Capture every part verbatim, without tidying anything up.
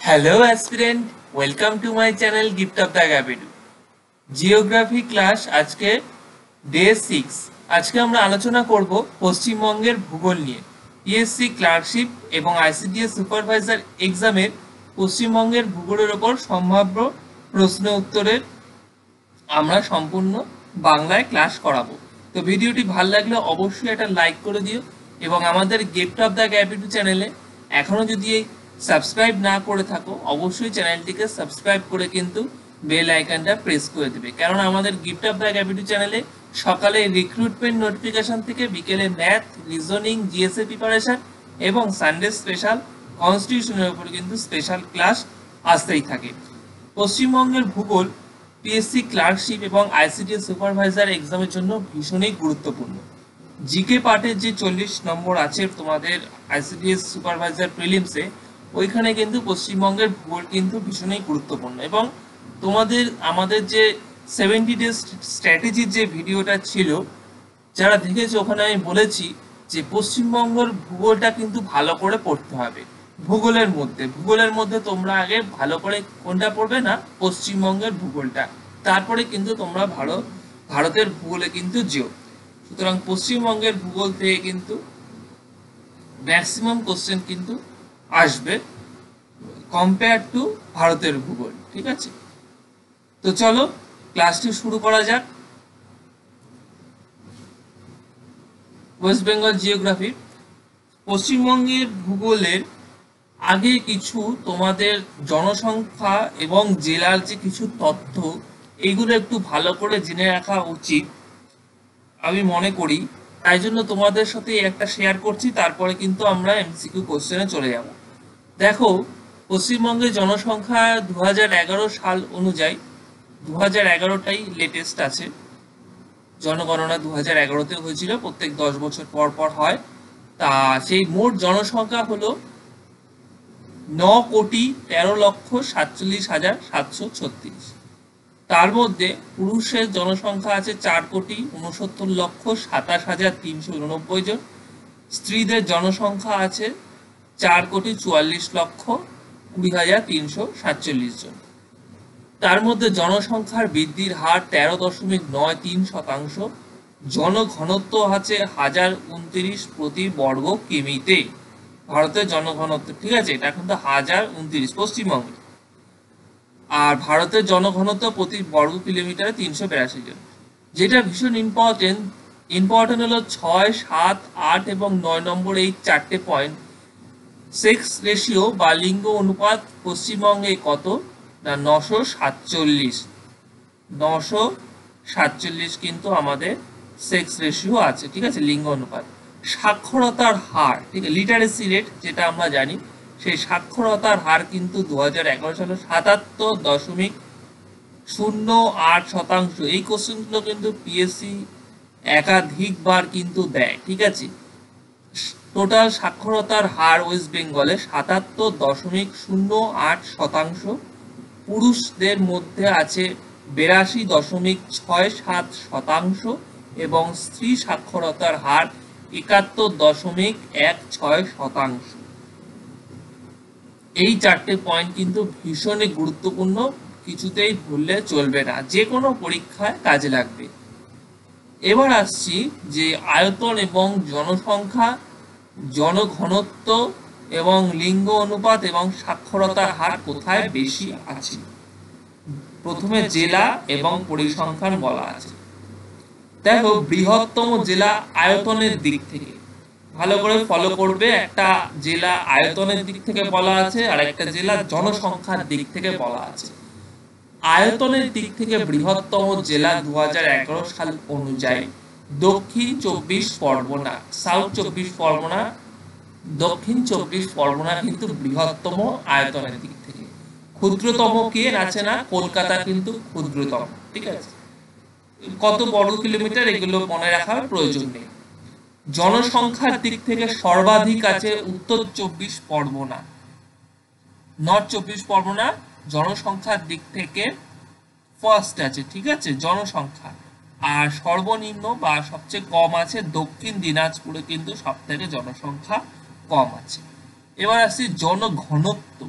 Hello aspirant, welcome to my channel Gift of the Gabidu. Geography class আজকে day six. আজকে আমরা আলোচনা করব পশ্চিমবঙ্গের ভূগোল নিয়ে। পিএসসি ক্লার্কশিপ এবং আইসিডিএস সুপারভাইজার এক্সামের পশ্চিমবঙ্গের ভূগোলের ওপর সম্ভাব্য প্রশ্ন উত্তরের আমরা সম্পূর্ণ বাংলায় ক্লাস করাবো। তো ভিডিওটি ভালো লাগলে অবশ্যই একটা লাইক করে দিও এবং আমাদের গিফট অফ দ্য গ্যাবিটু চ্যানেলে এখনো যদি সাবস্ক্রাইব না করে থাকো অবশ্যই চ্যানেলটিকে সাবস্ক্রাইব করে কিন্তু বেল আইকনটা প্রেস করে দেবে, কারণ আমাদের গিফট অফ দ্য গ্যাবিটু চ্যানেলে সকালে রিক্রুটমেন্ট নোটিফিকেশন থেকে বিকেলে ম্যাথ, রিজনিং, জিএসএ প্রিপারেশন এবং সানডে স্পেশাল কনস্টিটিউশনের উপর কিন্তু স্পেশাল ক্লাস আসতেই থাকে। পশ্চিমবঙ্গের ভূগোল পিএসসি ক্লার্কশিপ এবং আইসিডিএস সুপারভাইজার এক্সামের জন্য ভীষণই গুরুত্বপূর্ণ। জিকে পার্টের যে চল্লিশ নম্বর আছে তোমাদের আইসিডিএস সুপারভাইজার প্রিলিমসে, ওইখানে কিন্তু পশ্চিমবঙ্গের ভূগোল কিন্তু ভীষণই গুরুত্বপূর্ণ। এবং তোমাদের আমাদের যে সেভেন্টি ডেজ স্ট্র্যাটেজির যে ভিডিওটা ছিল, যারা দেখেছো ওখানে আমি বলেছি যে পশ্চিমবঙ্গের ভূগোলটা কিন্তু ভালো করে পড়তে হবে। ভূগোলের মধ্যে ভূগোলের মধ্যে তোমরা আগে ভালো করে কোনটা পড়বে না, পশ্চিমবঙ্গের ভূগোলটা, তারপরে কিন্তু তোমরা ভারত ভারতের ভূগোলে কিন্তু যেও। সুতরাং পশ্চিমবঙ্গের ভূগোল থেকে কিন্তু ম্যাক্সিমাম কোশ্চেন কিন্তু আসবে কম্পেয়ার টু ভারতের ভূগোল। ঠিক আছে, তো চলো ক্লাসটি শুরু করা যাক। ওয়েস্ট বেঙ্গল জিওগ্রাফি, পশ্চিমবঙ্গের ভূগোলের আগে কিছু তোমাদের জনসংখ্যা এবং জেলার যে কিছু তথ্য, এগুলো একটু ভালো করে জেনে রাখা উচিত আমি মনে করি। তাই জন্য তোমাদের সাথে একটা শেয়ার করছি, তারপরে কিন্তু আমরা এমসিকিউ কোশ্চেনে চলে যাব। দেখো, পশ্চিমবঙ্গের জনসংখ্যা দু হাজার এগারো সাল অনুযায়ী, দু হাজার এগারোটাই লেটেস্ট আছে, জনগণনা দু হাজার এগারোতে হয়েছিল, প্রত্যেক দশ বছর পর পর হয়। তা সেই মোট জনসংখ্যা হলো ন কোটি তেরো লক্ষ সাতচল্লিশ হাজার সাতশো ছত্রিশ। তার মধ্যে পুরুষের জনসংখ্যা আছে চার কোটি উনসত্তর লক্ষ সাতাশ হাজার তিনশো উননব্বই জন, স্ত্রীদের জনসংখ্যা আছে চার কোটি চুয়াল্লিশ লক্ষ কুড়ি হাজার তিনশো সাতচল্লিশ জন। তার মধ্যে জনসংখ্যার বৃদ্ধির হার তেরো দশমিক নয় তিন শতাংশ, জনঘনত্ব আছে হাজার উনত্রিশ প্রতি বর্গ কিমিতে। ভারতের জনঘনত্ব, ঠিক আছে, এটা কিন্তু হাজার উনত্রিশ পশ্চিমবঙ্গে। আর ভারতের জনঘনত্ব প্রতি বর্গ কিলোমিটারে তিনশো বিরাশি জন। যেটা ভীষণ ইম্পর্টেন্ট ইম্পর্টেন্ট হলো ছয়, সাত, আট এবং নয় নম্বর এই চারটে পয়েন্ট। সেক্স রেশিও বা লিঙ্গ অনুপাত পশ্চিমবঙ্গে কত না নশো সাতচল্লিশ নশো সাতচল্লিশ কিন্তু আমাদের সেক্স রেশিও আছে। ঠিক আছে, লিঙ্গ অনুপাত। সাক্ষরতার হার, ঠিক আছে, লিটারেসি রেট যেটা আমরা জানি, সেই সাক্ষরতার হার কিন্তু দু হাজার এগারো সালে সাতাত্তর দশমিক শূন্য আট শতাংশ। এই কোশ্চেনগুলো কিন্তু পিএসসি একাধিকবার কিন্তু দেয়। ঠিক আছে, টোটাল সাক্ষরতার হার ওয়েস্ট বেঙ্গলে সাতাত্তর দশমিক শূন্য আট শতাংশ। পুরুষদের মধ্যে আছে বিরাশি দশমিক ছয় সাত শতাংশ এবং স্ত্রী সাক্ষরতার হার একাত্তর দশমিক এক ছয় শতাংশ। এই চারটে পয়েন্ট কিন্তু ভীষণই গুরুত্বপূর্ণ, কিছুতেই ভুললে চলবে না, যে কোনো পরীক্ষায় কাজে লাগবে। এবার আসছি যে আয়তন এবং জনসংখ্যা, জনঘনত্ব এবং লিঙ্গ অনুপাত এবং সাক্ষরতার হার কোথায় বেশি আছে। প্রথমে জেলা এবং পরিসংখ্যান বলা আছে। দেখো, বৃহত্তম জেলা আয়তনের দিক থেকে ভালো করে ফলো করবে। একটা জেলা আয়তনের দিক থেকে বলা আছে আর একটা জেলা জনসংখ্যার দিক থেকে বলা আছে। আয়তনের দিক থেকে বৃহত্তম জেলা দু হাজার এগারো সাল অনুযায়ী দক্ষিণ চব্বিশ পরগনা, সাউথ চব্বিশ পরগনা, দক্ষিণ চব্বিশ পরগনা কিন্তু বৃহত্তম আয়তনের দিক থেকে। ক্ষুদ্রতম কে আছে না, কলকাতা কিন্তু ক্ষুদ্রতম। ঠিক আছে, কত বর্গ কিলোমিটার এগুলো মনে রাখার প্রয়োজন নেই। জনসংখ্যার দিক থেকে সর্বাধিক আছে উত্তর চব্বিশ পরগনা, নর্থ চব্বিশ পরগনা জনসংখ্যার দিক থেকে ফার্স্ট আছে। ঠিক আছে, জনসংখ্যা। আর সর্বনিম্ন বা সবচেয়ে কম আছে দক্ষিণ দিনাজপুরে, কিন্তু সব থেকে জনসংখ্যা কম আছে। এবার আসছি জনঘনত্ব।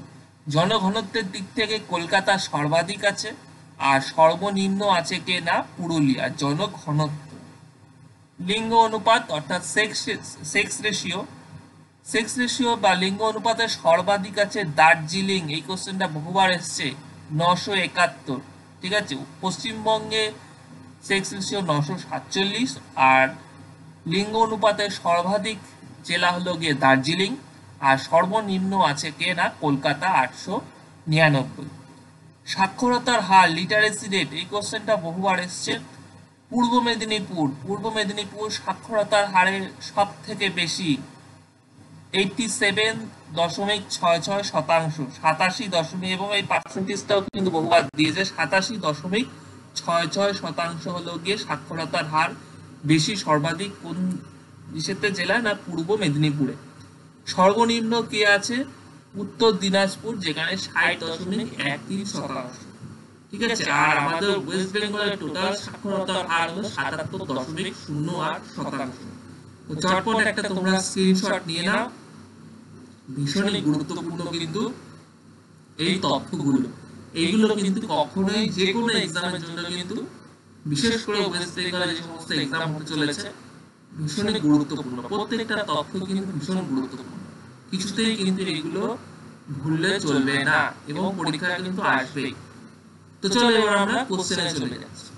জনঘনত্বের দিক থেকে কলকাতা সর্বাধিক আছে, আর সর্বনিম্ন আছে কে না পুরুলিয়া জনঘনত্ব। লিঙ্গ অনুপাত অর্থাৎ sex sex ratio sex ratio বা লিঙ্গ অনুপাতে সর্বাধিক আছে দার্জিলিং, এই কোশ্চেনটা বহুবার এসছে, নশো একাত্তর। ঠিক আছে, পশ্চিমবঙ্গে সেক্স রেশিও নশো সাতচল্লিশ, আর লিঙ্গ অনুপাতে সর্বাধিক জেলা হলো গিয়ে দার্জিলিং, আর সর্বনিম্ন আছে কে না কলকাতা আটশো নিরানব্বই। সাক্ষরতার হার লিটারেসি রেট, এই কোশ্চেনটা বহুবার এসছে। পূর্ব মেদিনীপুর পূর্ব মেদিনীপুর সাক্ষরতার হারে সব থেকে বেশি, এইটটি সেভেন দশমিক ছয় ছয় শতাংশ, সাতাশি দশমিক, এবং এই পার্সেন্টেজটাও কিন্তু বহুবার দিয়েছে, সাতাশি দশমিক ছয় ছয় শতাংশ হলো গিয়ে সাক্ষরতার হার বেশি, সর্বাধিক কোন বিশেতে জেলা না পূর্ব মেদিনীপুরে। সর্বনিম্ন কে আছে উত্তর দিনাজপুর, যেখানে ষাট দশমিক এক তিন শতাংশ। ঠিক আছে, আর আমাদের ওয়েস্ট বেঙ্গলের টোটাল সাক্ষরতার হার হলো সাতাত্তর দশমিক শূন্য আট শতাংশ। তো চটপট একটা তোমরা স্ক্রিনশট নিয়ে নাও, ভীষণই গুরুত্বপূর্ণ কিন্তু এই তথ্যগুলো। এইগুলো কিন্তু কখনোই যে কোনো এক্সামের জন্য কিন্তু, বিশেষ করে ওয়েস্ট বেঙ্গলে যে সমস্ত এক্সাম হতে চলেছে, ভীষণই গুরুত্বপূর্ণ। প্রত্যেকটা তথ্য কিন্তু ভীষণ গুরুত্বপূর্ণ, কিছুতেই কিন্তু এগুলো ভুললে চলবে না, এবং পরীক্ষায় কিন্তু আসবেই। তো চলো এবার আমরা কোশ্চেনে চলে যাচ্ছি।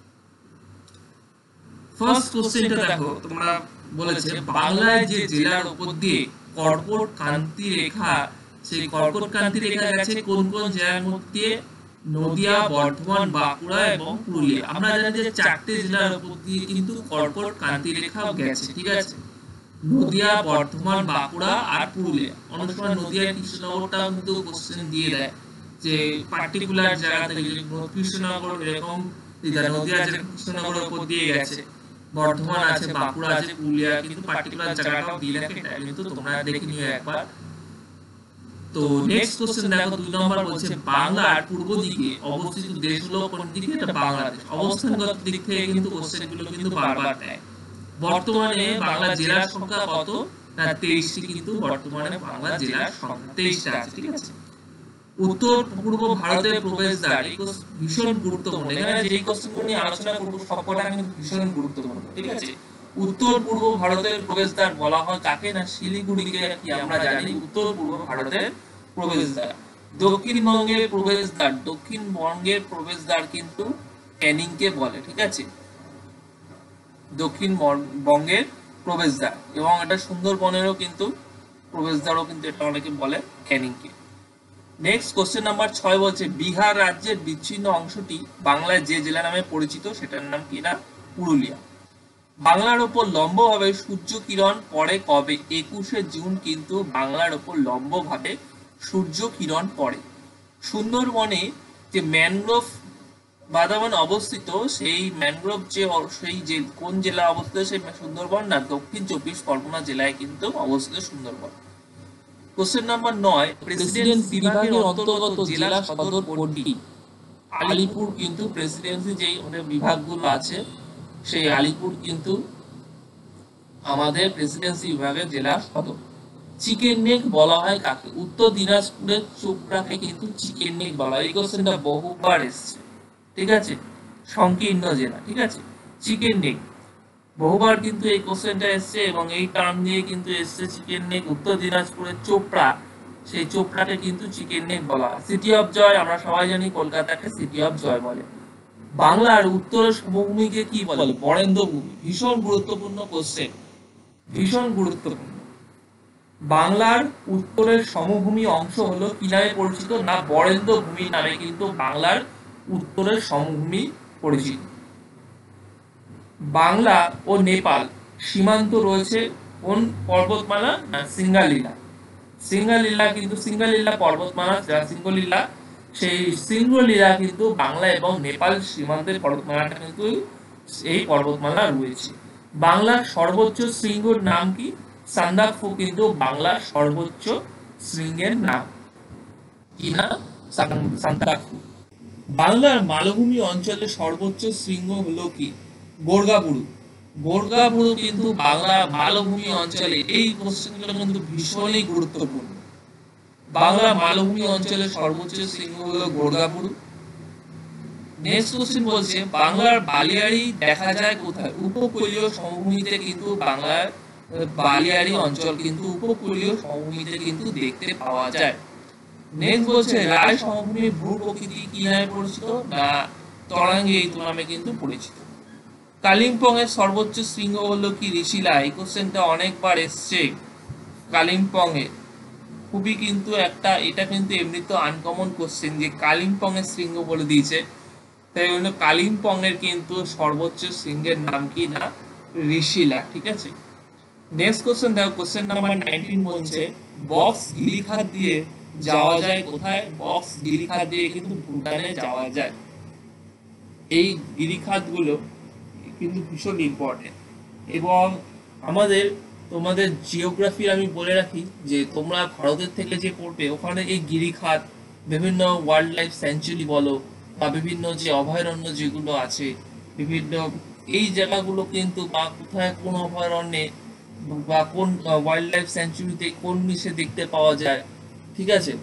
ফার্স্ট কোশ্চেনটা দেখো, তোমরা বলেছে বাংলায় যে জেলার উপর দিয়ে কর্কট কান্তি রেখা, সেই কর্কট কান্তি রেখা গেছে কোন কোন জেলার মধ্যে? নদিয়া, বর্ধমান, বাঁকুড়া এবং পুরুলিয়া। আমরা জানি যে চারটে জেলার উপর দিয়ে কিন্তু কর্কট কান্তি রেখা গেছে। ঠিক আছে, নদিয়া, বর্ধমান, বাঁকুড়া আর পুরুলিয়া। অনেক সময় নদিয়া কৃষ্ণনগরটা কিন্তু কোশ্চেন দিয়ে দেয়, যে পার্টিকুলার জায়গা থেকে, কৃষ্ণনগর এরকম নদিয়া জেলা কৃষ্ণনগরের উপর দিয়ে গেছে, বর্ধমান আছে, বাঁকুড়া আছে, পুরুলিয়া কিন্তু পার্টিকুলার জায়গাটাও দিয়ে রাখে, এটা কিন্তু তোমরা দেখে নিও একবার। তো নেক্সট কোশ্চেন দেখো, দুই নম্বর বলছে বাংলার পূর্ব দিকে অবস্থিত দেশ হলো কোন দিকে? এটা বাংলাদেশ। অবস্থানগত দিক থেকে কিন্তু কোশ্চেনগুলো কিন্তু বারবার দেয়। বর্তমানে বাংলা জেলার সংখ্যা কত? না তেইশটি, কিন্তু বর্তমানে বাংলা জেলার সংখ্যা তেইশটা আছে। ঠিক আছে, উত্তর পূর্ব ভারতের প্রবেশদ্বার, এই ভীষণ গুরুত্বপূর্ণ। এখানে যে কোশ্চেনগুলো নিয়ে আলোচনা করব সবকটা কিন্তু ভীষণ গুরুত্বপূর্ণ। ঠিক আছে, উত্তর পূর্ব ভারতের প্রবেশদ্বার বলা হয় কাকে? না শিলিগুড়িকে কি আমরা জানি উত্তর পূর্ব ভারতের প্রবেশদ্বার। দক্ষিণবঙ্গের প্রবেশদ্বার দক্ষিণবঙ্গের প্রবেশদ্বার কিন্তু ক্যানিংকে বলে। ঠিক আছে, দক্ষিণবঙ্গের প্রবেশদ্বার, এবং এটা সুন্দরবনেরও কিন্তু প্রবেশদ্বারও কিন্তু এটা অনেকে বলে ক্যানিংকে। নেক্সট কোশ্চেন নাম্বার ছয় বলছে বিহার রাজ্যের বিচ্ছিন্ন অংশটি বাংলায় যে জেলা নামে পরিচিত সেটার নাম কি? না পুরুলিয়া। বাংলার ওপর লম্বভাবে সূর্য কিরণ পড়ে কবে? একুশে জুন কিন্তু বাংলার ওপর লম্বভাবে সূর্য কিরণ পড়ে। সুন্দরবনে যে ম্যানগ্রোভ বাদামান অবস্থিত, সেই ম্যানগ্রোভ যে সেই যে কোন জেলা অবস্থিত? সেই সুন্দরবন না দক্ষিণ চব্বিশ পরগনা জেলায় কিন্তু অবস্থিত সুন্দরবন। কোশ্চেন নাম্বার নয়, প্রেসিডেন্সি বিভাগের অন্তর্গত জেলা সদর কোনটি? আলিপুর কিন্তু প্রেসিডেন্সি যেই বিভাগগুলো আছে, সেই আলিপুর কিন্তু আমাদের প্রেসিডেন্সি বিভাগের জেলা সদর। চিকেন নেক বলা হয় কাকে? উত্তর দিনাজপুরের চোপড়াকে কিন্তু চিকেন নেক বলা হয়। এই কোশ্চেনটা বহুবার এসেছে। ঠিক আছে, সংকীর্ণ জেলা। ঠিক আছে, চিকেন নেক বহুবার কিন্তু এই কোশ্চেনটা এসছে, এবং এই টার্ম দিয়ে কিন্তু এসছে চিকেন নেক। উত্তর দিনাজপুরের চোপড়া, সেই চোপড়াকে কিন্তু চিকেন নেক বলা হয়। সিটি অফ জয় আমরা সবাই জানি কলকাতাকে সিটি অফ জয় বলে। বাংলার উত্তরের সমভূমিকে কি বলে? বরেন্দ্র ভূমি। ভীষণ গুরুত্বপূর্ণ কোশ্চেন, ভীষণ গুরুত্বপূর্ণ। বাংলার উত্তরের সমভূমি অংশ হলো কি নামে পরিচিত? না বরেন্দ্র ভূমি নামে কিন্তু বাংলার উত্তরের সমভূমি পরিচিত। বাংলা ও নেপাল সীমান্ত রয়েছে কোন পর্বতমালা? না সিঙ্গালীলা। সিঙ্গালীলা কিন্তু সিঙ্গালীলা পর্বতমালা, যা সিঙ্গলীলা, সেই সিঙ্গলীলা কিন্তু বাংলা এবং নেপাল সীমান্তের পর্বতমালাটা কিন্তু এই পর্বতমালা রয়েছে। বাংলার সর্বোচ্চ শৃঙ্গের নাম কি? সান্দাকফু কিন্তু বাংলার সর্বোচ্চ শৃঙ্গের নাম কি? না সান্দাকফু। বাংলার মালভূমি অঞ্চলের সর্বোচ্চ শৃঙ্গ হলো কি? গোর্গাবুরু। গোর্গাবুরু কিন্তু বাংলা মালভূমি অঞ্চলে। এই কোশ্চেনগুলো কিন্তু ভীষণই গুরুত্বপূর্ণ, বাংলা মালভূমি অঞ্চলের সর্বোচ্চ শৃঙ্গ হলো গোর্গাপুর। নেক্সট কোশ্চেন বলছে বাংলার বালিয়াড়ি দেখা যায় কোথায়? উপকূলীয় সমভূমিতে কিন্তু বাংলার বালিয়াড়ি অঞ্চল কিন্তু উপকূলীয় সমভূমিতে কিন্তু দেখতে পাওয়া যায়। নেক্সট বলছে রায় সমভূমির ভূ প্রকৃতি কি নামে পরিচিত? না তরাঙ্গি এই নামে কিন্তু পরিচিত। কালিম্পং এর সর্বোচ্চ শৃঙ্গ হলো কি? ঋষিলা। এই কোশ্চেনটা অনেকবার এসছে। কালিম্পং এর খুবই কিন্তু একটা, এটা কিন্তু এমনিতে আনকমন কোশ্চেন যে কালিম্পং এর শৃঙ্গ বলে দিয়েছে, তাই জন্য কালিম্পং এর কিন্তু সর্বোচ্চ শৃঙ্গের নাম কি? না ঋষিলা। ঠিক আছে, নেক্সট কোশ্চেন দেখো, কোশ্চেন নাম্বার নাইনটিন বলছে বক্স গিরিখাত দিয়ে যাওয়া যায় কোথায়? বক্স গিরিখাত দিয়ে কিন্তু ভুটানে যাওয়া যায়। এই গিরিখাত গুলো কিন্তু ভীষণ ইম্পর্টেন্ট। এবং আমাদের তোমাদের জিওগ্রাফি আমি বলে রাখি যে তোমরা ভারতের থেকে যে পড়বে ওখানে এই গিরিখাত, বিভিন্ন ওয়াইল্ড লাইফ স্যাঞ্চুরি বলো বা বিভিন্ন যে অভয়ারণ্য যেগুলো আছে, বিভিন্ন এই জায়গাগুলো কিন্তু বা কোথায় কোন অভয়ারণ্যে বা কোন ওয়াইল্ড লাইফ স্যাঞ্চুরিতে কোন জিনিসে দেখতে পাওয়া যায়, ঠিক আছে,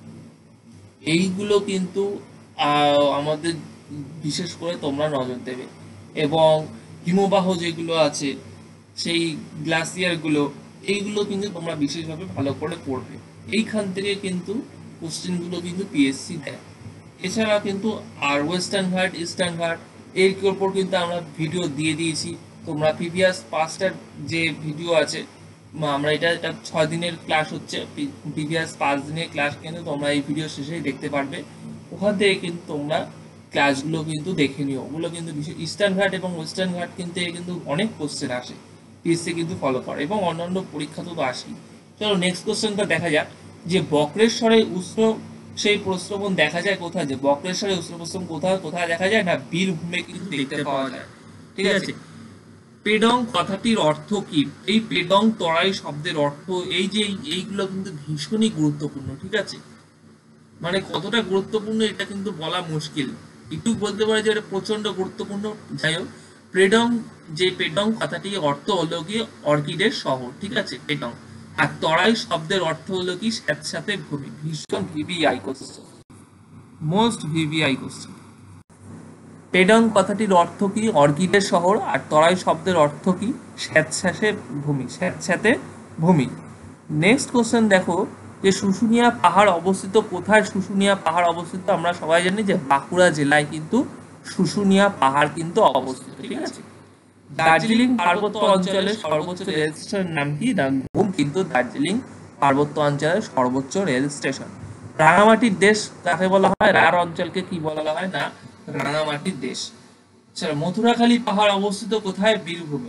এইগুলো কিন্তু আমাদের বিশেষ করে তোমরা নজর দেবে। এবং হিমবাহ যেগুলো আছে সেই গ্লাসিয়ার গুলো, এইগুলো কিন্তু তোমরা বিশেষভাবে ভালো করে পড়বে। এইখান থেকে কিন্তু কোশ্চেন গুলো কিন্তু পিএসসি দেয়। এছাড়া কিন্তু আর ওয়েস্টার্ন ঘাট, ইস্টার্ন ঘাট এর উপর কিন্তু আমরা ভিডিও দিয়ে দিয়েছি। তোমরা প্রিভিয়াস পাঁচটার যে ভিডিও আছে, আমরা এটা এটা ছয় দিনের ক্লাস হচ্ছে, প্রিভিয়াস পাঁচ দিনের ক্লাস কিন্তু তোমরা এই ভিডিও শেষেই দেখতে পারবে। ওখান থেকে কিন্তু তোমরা ক্লাসগুলো কিন্তু দেখে নিও। ওগুলো কিন্তু বিশেষ ইস্টার্ন ঘাট এবং ওয়েস্টার্ন ঘাট কিন্তু কিন্তু অনেক কোশ্চেন আসে, পিএসসি কিন্তু ফলো করে এবং অন্যান্য পরীক্ষা তো আসি। চলো নেক্সট কোশ্চেনটা দেখা যাক যে বক্রেশ্বরে উষ্ণ সেই প্রস্রবণ দেখা যায় কোথায়? যে বক্রেশ্বরে উষ্ণ প্রস্রবণ কোথায় কোথায় দেখা যায়? না বীরভূমে কিন্তু দেখতে পাওয়া যায়। ঠিক আছে, পেডং কথাটির অর্থ কি? এই পেডং তরাই শব্দের অর্থ, এই যে এইগুলো কিন্তু ভীষণই গুরুত্বপূর্ণ। ঠিক আছে, মানে কতটা গুরুত্বপূর্ণ এটা কিন্তু বলা মুশকিল, একটু বলতে পারে যে এটা প্রচন্ড গুরুত্বপূর্ণ। যাই হোক, পেডং, যে পেডং কথাটির অর্থ হলো কি অর্কিডের শহর। ঠিক আছে, পেডং। আর তরাই শব্দের অর্থ হলো কি স্যাঁতস্যাঁতে ভূমি। ভীষণ VVI question, most VVI question. Pedong কথাটির অর্থ কি? অর্কিডের শহর। আর তরাই শব্দের অর্থ কি? স্যাঁতস্যাঁতে ভূমি, স্যাঁতস্যাঁতে ভূমি। নেক্সট কোশ্চেন দেখো যে শুশুনিয়া পাহাড় অবস্থিত কোথায়? শুশুনিয়া পাহাড় অবস্থিত আমরা সবাই জানি যে বাঁকুড়া জেলায় কিন্তু শুশুনিয়া পাহাড় কিন্তু অবস্থিত। ঠিক আছে, দার্জিলিং পার্বত্য অঞ্চলের সর্বোচ্চ রেল স্টেশনের নাম কি? না ঘুম কিন্তু দার্জিলিং পার্বত্য অঞ্চলের সর্বোচ্চ রেল স্টেশন। রাঙামাটির দেশ কাকে বলা হয়? রাঢ় অঞ্চলকে কি বলা হয়? না রাঙামাটির দেশ। আচ্ছা, মথুরাখালী পাহাড় অবস্থিত কোথায়? বীরভূমে।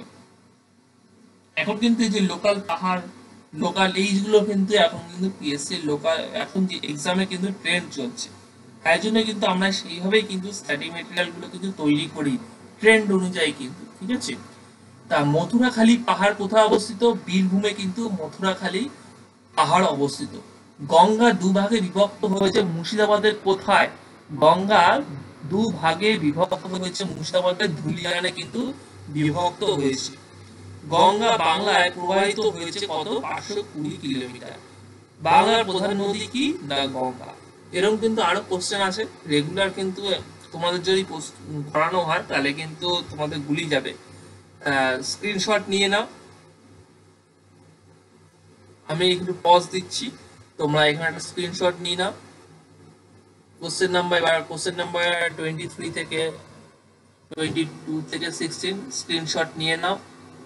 এখন কিন্তু এই যে লোকাল পাহাড়, লোকাল এইগুলো কিন্তু এখন কিন্তু পিএসসি লোকাল এখন যে এক্সামে কিন্তু ট্রেন্ড চলছে, তাই জন্য কিন্তু আমরা সেইভাবেই কিন্তু স্টাডি মেটেরিয়াল গুলো কিন্তু তৈরি করি ট্রেন্ড অনুযায়ী কিন্তু। ঠিক আছে, তা মথুরাখালী পাহাড় কোথায় অবস্থিত? বীরভূমে কিন্তু মথুরাখালী পাহাড় অবস্থিত। গঙ্গা দুভাগে বিভক্ত হয়েছে মুর্শিদাবাদের কোথায়? গঙ্গা দুভাগে বিভক্ত হয়েছে মুর্শিদাবাদের ধুলিয়ানে কিন্তু বিভক্ত হয়েছে। গঙ্গা বাংলায় প্রবাহিত হয়েছে কত? পাঁচশো কুড়ি কিলোমিটার। বাংলার প্রধান নদী কি? না গঙ্গা। এরকম কিন্তু আরো কোশ্চেন আছে রেগুলার, কিন্তু তোমাদের যদি করানো হয় তাহলে কিন্তু তোমাদের গুলি যাবে। স্ক্রিনশট নিয়ে নাও, আমি একটু পজ দিচ্ছি, তোমরা এখানে একটা স্ক্রিনশট নিয়ে নাও। কোশ্চেন নাম্বার এবার কোশ্চেন নাম্বার টোয়েন্টি থ্রি থেকে টোয়েন্টি টু থেকে সিক্সটিন স্ক্রিনশট নিয়ে নাও।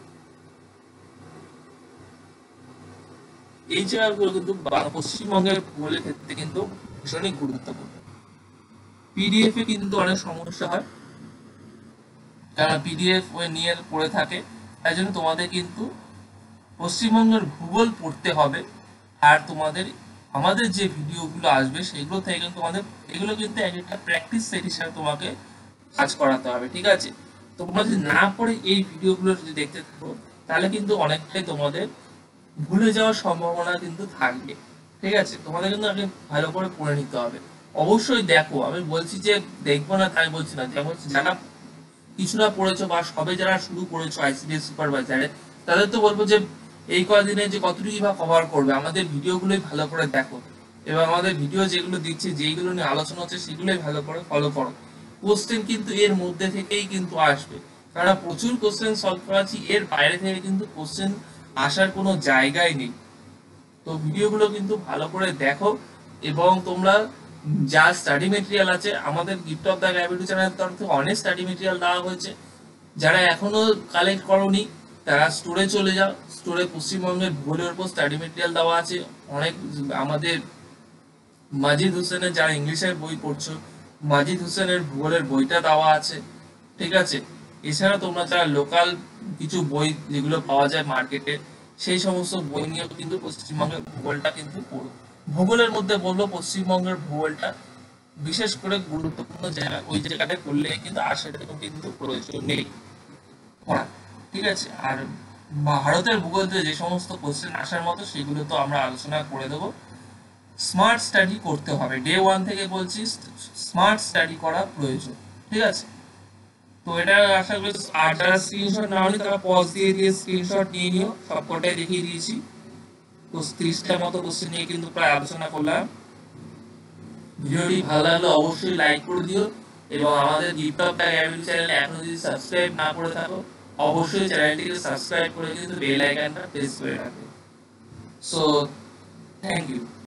এই জায়গাগুলো কিন্তু পশ্চিমবঙ্গের ভূগোলের ক্ষেত্রে কিন্তু ভীষণই গুরুত্বপূর্ণ। পিডিএফ এ কিন্তু অনেক সমস্যা হয়, যারা পিডিএফ নিয়ে পড়ে থাকে, তাই জন্য তোমাদের কিন্তু পশ্চিমবঙ্গের ভূগোল পড়তে হবে। আর তোমাদের আমাদের যে ভিডিওগুলো আসবে সেগুলো থেকে কিন্তু তোমাদের এগুলো কিন্তু একটা প্র্যাকটিস সেট হিসাবে তোমাকে কাজ করাতে হবে। ঠিক আছে, তোমরা যদি না পড়ে এই ভিডিওগুলো যদি দেখতে থাকো তাহলে কিন্তু অনেকটাই তোমাদের ভুলে যাওয়ার সম্ভাবনা কিন্তু থাকবে। ঠিক আছে, তোমাদের কিন্তু আগে ভালো করে পড়ে নিতে হবে। অবশ্যই দেখো, আমি বলছি যে দেখবো না তাই বলছি না, যেমন যারা কিছুটা পড়েছো বা সবে যারা শুরু করেছো আইসিডিএস সুপারভাইজারে, তাদের তো বলবো যে এই কয়েকদিনে যে কতটুকু বা কভার করবে, আমাদের ভিডিওগুলোই ভালো করে দেখো। এবং আমাদের ভিডিও যেগুলো দিচ্ছি, যেগুলো নিয়ে আলোচনা হচ্ছে, সেগুলোই ভালো করে ফলো করো। কোশ্চেন কিন্তু এর মধ্যে থেকেই কিন্তু আসবে, কারণ প্রচুর কোশ্চেন সলভ করাচ্ছি, এর বাইরে থেকে কিন্তু কোশ্চেন আসার কোনো জায়গাই নেই। তো ভিডিওগুলো কিন্তু ভালো করে দেখো, এবং তোমরা যা স্টাডি মেটেরিয়াল আছে, আমাদের গিফট অফ দ্য গ্র্যাভিটি চ্যানেলের তরফ থেকে অনেক স্টাডি মেটেরিয়াল দেওয়া হয়েছে। যারা এখনো কালেক্ট করোনি তারা স্টোরে চলে যাও, স্টোরে পশ্চিমবঙ্গের ভূগোলের উপর স্টাডি মেটেরিয়াল দেওয়া আছে অনেক। আমাদের মাজিদ হোসেনের, যারা ইংলিশের বই পড়ছো, মাজিদ হোসেনের ভূগোলের বইটা দেওয়া আছে, ঠিক আছে। এছাড়া তোমরা যারা লোকাল কিছু বই যেগুলো পাওয়া যায় মার্কেটে, সেই সমস্ত বই নিয়েও কিন্তু পশ্চিমবঙ্গের ভূগোলটা কিন্তু পড়ো। ভূগোলের মধ্যে বলবো পশ্চিমবঙ্গের ভূগোলটা বিশেষ করে গুরুত্বপূর্ণ জায়গা, ওই জায়গাটা করলে কিন্তু আর সেটাও কিন্তু প্রয়োজন নেই পড়া, ঠিক আছে। আর ভারতের ভূগোল থেকে যে সমস্ত কোশ্চেন আসার মতো সেগুলো তো আমরা আলোচনা করে দেবো। স্মার্ট স্টাডি করতে হবে, ডে ওয়ান থেকে বলছি স্মার্ট স্টাডি করা প্রয়োজন, ঠিক আছে। তো এটা আশা করি, আর যারা স্ক্রিনশট না নিও তারা পজ দিয়ে দিয়ে স্ক্রিনশট নিয়ে নিও, সবকটাই দেখিয়ে দিয়েছি। তো ত্রিশটার মতো কোশ্চেন নিয়ে কিন্তু প্রায় আলোচনা করলাম। ভিডিওটি ভালো লাগলে অবশ্যই লাইক করে দিও, এবং আমাদের gift of the gravity channel এখনো যদি সাবস্ক্রাইব না করে থাকো, অবশ্যই চ্যানেলটিকে সাবস্ক্রাইব করে কিন্তু বেল আইকনটা প্রেস করে রাখো। So thank you.